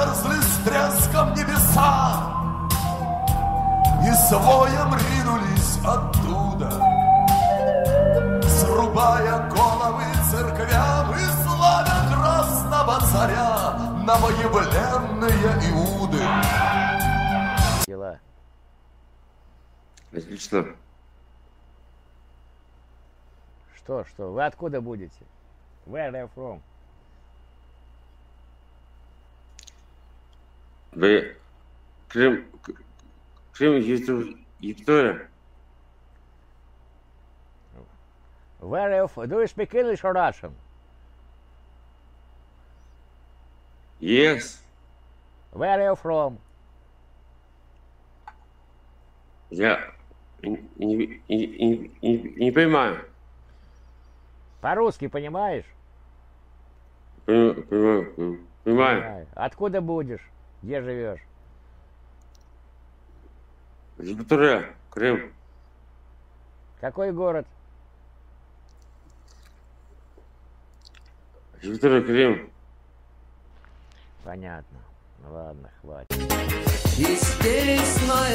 разверзли с треском небеса, и с воем ринулись оттуда, срубая головы церквям и славя красного царя новоявленные Иуды. Дела. Отлично. Что? Вы откуда будете? Where are you from? Вы Крым, Виктория. Where are you from? Do you speak English or Russian? Yes. Where are you from? Я не понимаю. По-русски понимаешь? Понимаю. Откуда будешь? Где живешь? Виктория, Крым. Какой город? Виктория, Крым. Понятно. Ну ладно, хватит. И здесь, на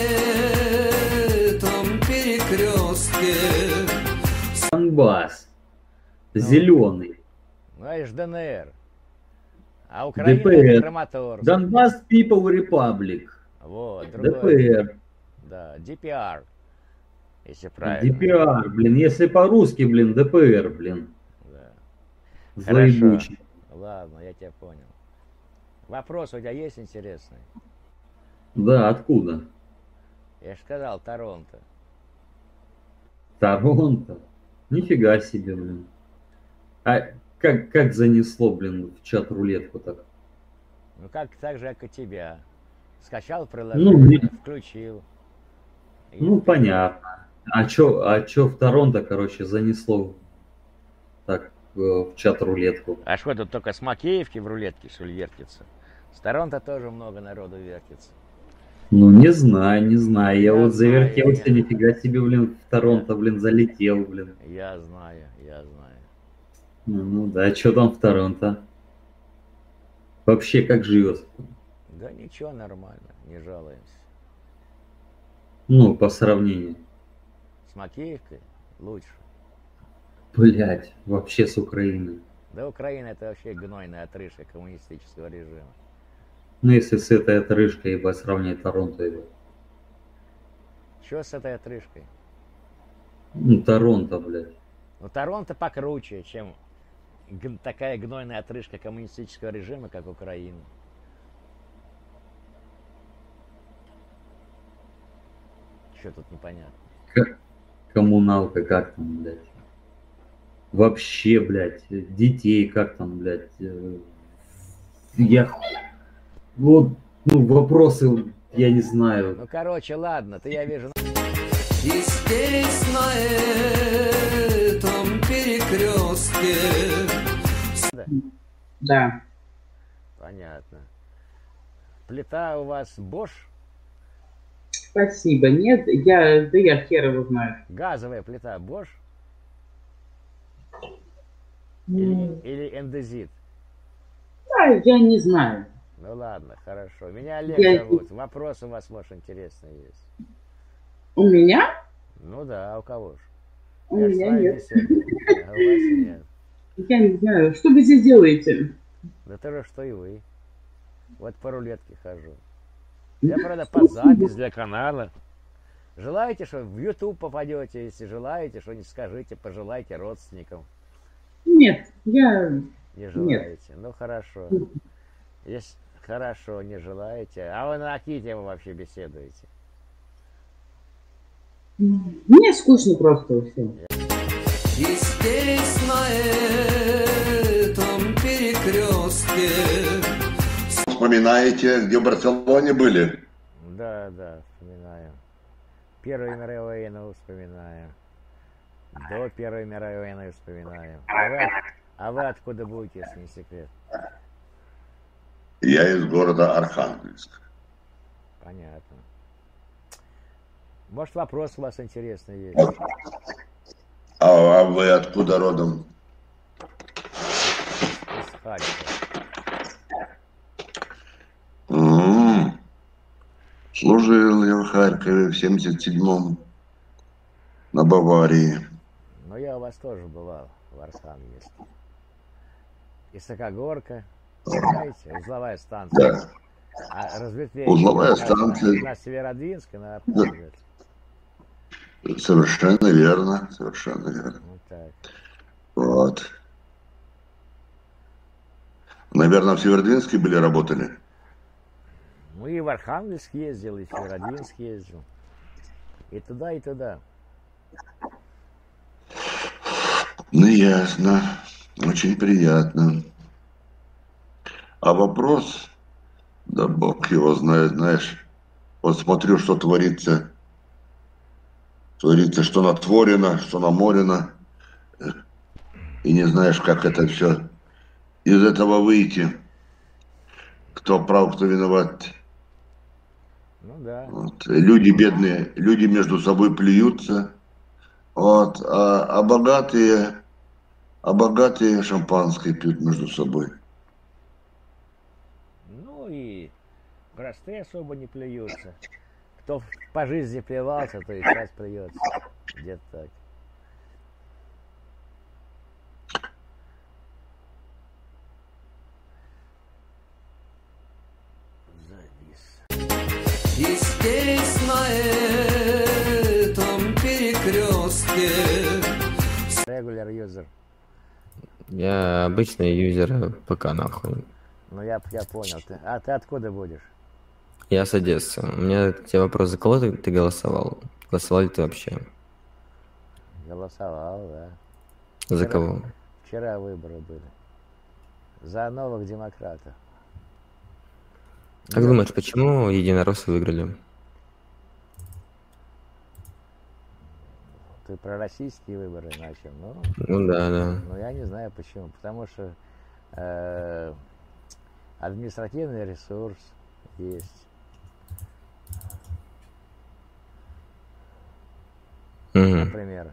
этом перекрестке, Донбасс. Зеленый. Ну, это ж ДНР. А Украина ДПР. это Краматорск. Донбасс People Republic. Вот, другой. ДПР. Да, DPR. Если правильно. DPR, блин. Если по-русски, блин, ДПР, блин. Да. Заебучий. Ладно, я тебя понял. Вопрос у тебя есть интересный? Да, откуда? Я же сказал, Торонто. Торонто. Нифига себе, блин. А как занесло, блин, в чат рулетку так? Ну как так же, как и тебя. Скачал Ну, приложение, включил. И Ну, вперед. понятно. А чё в Торонто, короче, занесло так в чат рулетку? А что тут только с Макеевки в рулетке, что ли, вертится? С Торонто тоже много народу вертится. Ну, не знаю. Я Я вот знаю, завертелся, я- нифига себе, блин, в Торонто, блин, залетел, блин. Я знаю. Ну да, что там в Торонто? Вообще, как живет? Да ничего, нормально, не жалуемся. Ну, по сравнению. С Макеевкой лучше. Блять, вообще с Украиной. Да Украина это вообще гнойная отрыжка коммунистического режима. Ну, если с этой отрыжкой, ебать, сравнивать Торонто, ебать. Что с этой отрыжкой? Ну, Торонто, блядь. Ну Торонто покруче, чем такая гнойная отрыжка коммунистического режима, как Украина. Что тут непонятно? Коммуналка, как там, блядь. Вообще, блядь, детей, как там, блядь. Я... Вот, ну, вопросы, я не знаю. Ну короче, ладно, ты я вижу. и здесь, на этом перекрестке. Да. Понятно. Плита у вас Bosch? Спасибо. Нет, я хер его знаю. Газовая плита Bosch? Ну, Или эндезит? да, я не знаю. Ну ладно, хорошо. Меня Олег Я- зовут. Вопрос у вас, может, интересный есть. У меня? Ну да, а у кого ж? У Я ж с меня вами нет. беседую. А у вас нет. Я не знаю. Что вы здесь делаете? Да то же, что и вы. Вот по рулетке хожу. Я, правда, под запись для канала. Желаете, что в YouTube попадете? Если желаете, что-нибудь скажите, пожелайте родственникам. Нет, я... Не желаете? Ну хорошо. Если хорошо, не желаете. А вы на какие темы вообще беседуете? Мне скучно просто все. И здесь, на этом перекрестке. Вспоминаете, где в Барселоне были? Да, вспоминаю. Первую мировую войну вспоминаю. До Первой мировой войны вспоминаю. А вы откуда будете, если не секрет? Я из города Архангельск. Понятно. Может, вопрос у вас интересный есть? А вы откуда родом? Из Харькова. Служил я в Харькове в 77-м на Баварии. Но я у вас тоже бывал в Архангельске. Исакогорка, знаете, узловая станция. Да, А разветвление узловая на станция. Северодвинск и на Да, Архангельск. совершенно верно, совершенно верно. Вот так. Вот. Наверное, в Северодвинске были, работали. Ну и в Архангельск ездил, и в Северодвинск ездил. И туда, и туда. Ну, ясно. Очень приятно. А вопрос, да бог его знает, знаешь, вот смотрю, что творится. Творится, что натворено, что наморено. И не знаешь, как это все из этого выйти. Кто прав, кто виноват. Ну да. Вот. Люди бедные, люди между собой плюются. Вот. А богатые шампанское пьют между собой. Ну и простые особо не плюются. Кто по жизни плевался, то и сейчас плюется. Где-то так. Завис. И здесь, на этом перекрестке, Регуляр юзер. Я обычный юзер ПК, нахуй. Ну я понял. А ты откуда будешь? Я с Одессы. У меня тебе вопрос, за кого ты голосовал? Голосовал ли ты вообще? Голосовал, да. За кого? Вчера выборы были. За новых демократов. Как думаешь, почему единороссы выиграли? Ты про российские выборы начал, ну? Ну да. Ну я не знаю почему. Потому что административный ресурс есть. Угу. Например.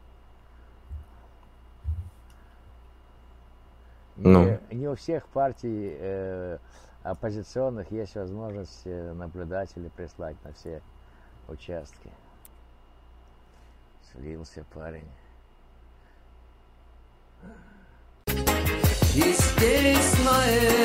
Ну. Не у всех партий оппозиционных есть возможность наблюдателей прислать на все участки. Слился парень. и здесь, на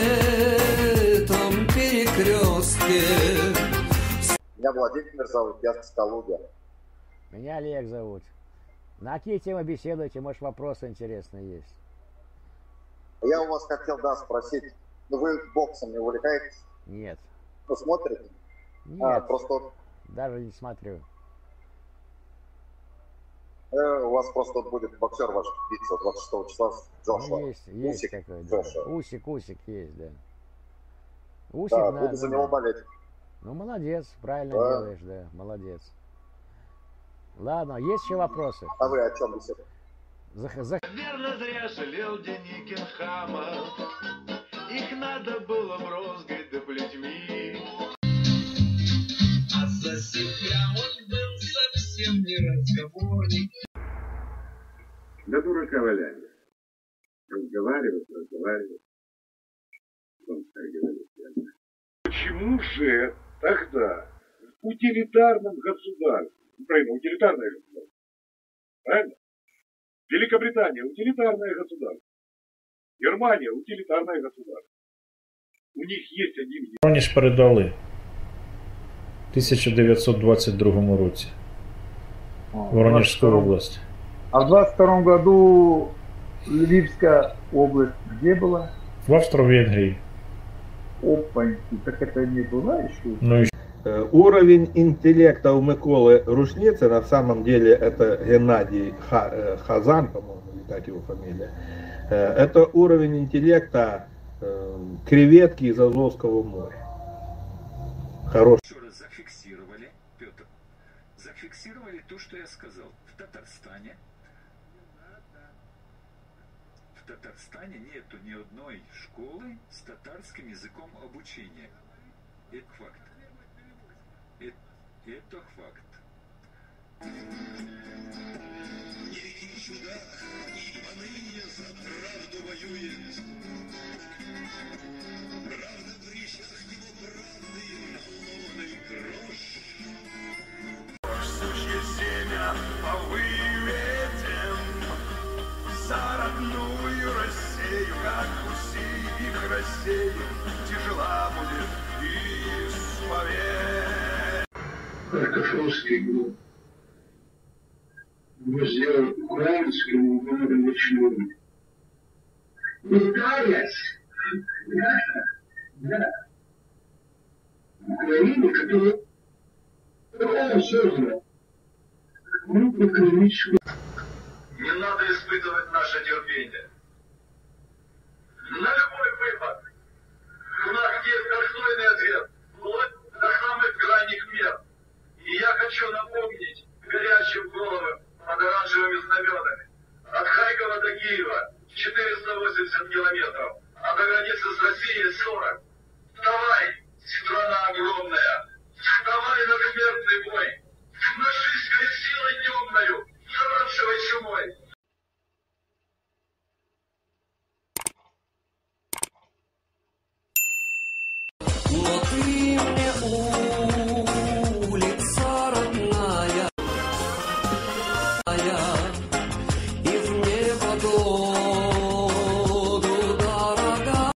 этом перекрестке. Меня Владимир зовут, я с Калуги. Меня Олег зовут. На какие темы беседуете? Может, вопросы интересные есть? Я у вас хотел, спросить, вы боксом не увлекаетесь? Нет. Ну, смотрите? Нет, Просто даже не смотрю. у вас просто будет боксер ваш биться 26 числа с Джошуа. Ну, есть Усик, такой, да. Джошуа. Усик есть, да. Усик, Да, да, буду за него болеть. Ну, молодец, правильно Да. делаешь, да, молодец. Ладно, есть еще вопросы? А вы о чем беседуете? Верно зря жалел Деникин хама. Их надо было брозгать да плетьми. А за себя он был совсем не разговорник. Да дурака валяли. Разговаривать. Он так говорит. Почему же тогда в утилитарном государстве, Украина утилитарное государство, правильно? Великобритания утилитарное государство, Германия утилитарное государство. У них есть один... Воронеж передали в 1922 році. Воронежскую область. А в 22 году Львивская область где была? В Австро-Венгрии. Опаньки, так это не была еще? Ну, Уровень интеллекта у Миколы Рушницы, на самом деле это Геннадий Хазан, по-моему, так его фамилия. Это уровень интеллекта креветки из Азовского моря. Хороший. Еще раз зафиксировали, Петр, зафиксировали то, что я сказал. В Татарстане нету ни одной школы с татарским языком обучения. Это факт. Это факт. Великий чудак, и поныне за правду воюет. Правда в речах его правды, на ломаной крови. родную Россию, как Руси их рассею, тяжела будет исповедь. Картошовский был. Мы сделали украинскому городу ничего. Пытаясь, да, Украину, которая создана, мы покрылись. Не надо испытывать наше терпение. На любой выпад у нас есть достойный ответ, вплоть до самых крайних мер. И я хочу напомнить горячим головам под оранжевыми знаменами. От Харькова до Киева 480 километров, а до границы